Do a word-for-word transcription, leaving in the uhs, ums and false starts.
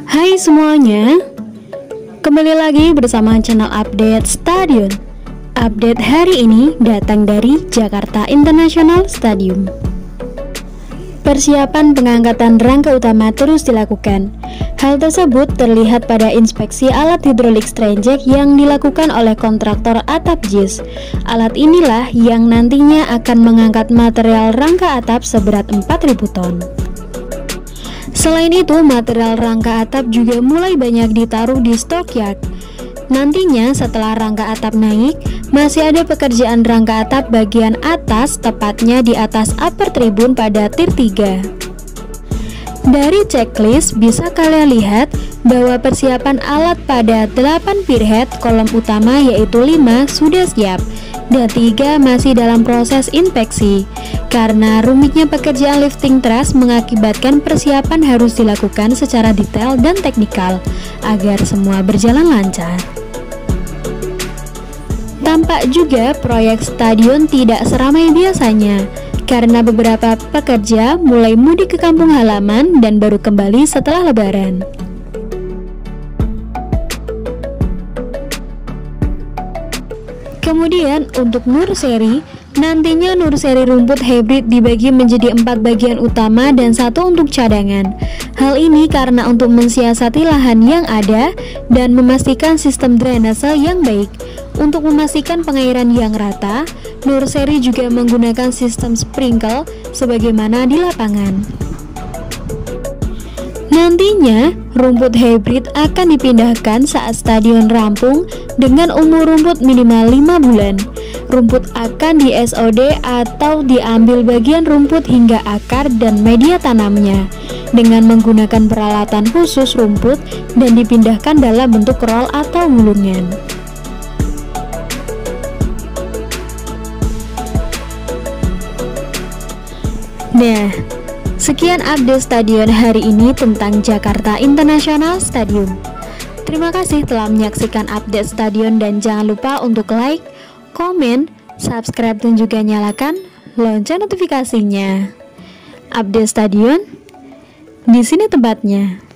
Hai semuanya, kembali lagi bersama channel Update Stadion. Update hari ini datang dari Jakarta International Stadium. Persiapan pengangkatan rangka utama terus dilakukan. Hal tersebut terlihat pada inspeksi alat hidrolik strainjack yang dilakukan oleh kontraktor atap J I S. Alat inilah yang nantinya akan mengangkat material rangka atap seberat empat ribu ton. Selain itu, material rangka atap juga mulai banyak ditaruh di stockyard. Nantinya setelah rangka atap naik, masih ada pekerjaan rangka atap bagian atas, tepatnya di atas upper tribun pada tier tiga. Dari checklist bisa kalian lihat bahwa persiapan alat pada delapan pierhead kolom utama yaitu lima sudah siap dan tiga masih dalam proses inspeksi. Karena rumitnya pekerjaan lifting truss mengakibatkan persiapan harus dilakukan secara detail dan teknikal agar semua berjalan lancar. Tampak juga proyek stadion tidak seramai biasanya karena beberapa pekerja mulai mudik ke kampung halaman dan baru kembali setelah lebaran. Kemudian untuk Nurseri, nantinya Nurseri rumput hybrid dibagi menjadi empat bagian utama dan satu untuk cadangan. Hal ini karena untuk mensiasati lahan yang ada dan memastikan sistem drainase yang baik. Untuk memastikan pengairan yang rata, Nurseri juga menggunakan sistem sprinkle sebagaimana di lapangan. Nantinya, rumput hybrid akan dipindahkan saat stadion rampung dengan umur rumput minimal lima bulan. Rumput akan di S O D atau diambil bagian rumput hingga akar dan media tanamnya dengan menggunakan peralatan khusus rumput dan dipindahkan dalam bentuk roll atau gulungan. Nah, sekian update stadion hari ini tentang Jakarta International Stadium. Terima kasih telah menyaksikan update stadion dan jangan lupa untuk like, komen, subscribe dan juga nyalakan lonceng notifikasinya. Update stadion, di sini tempatnya.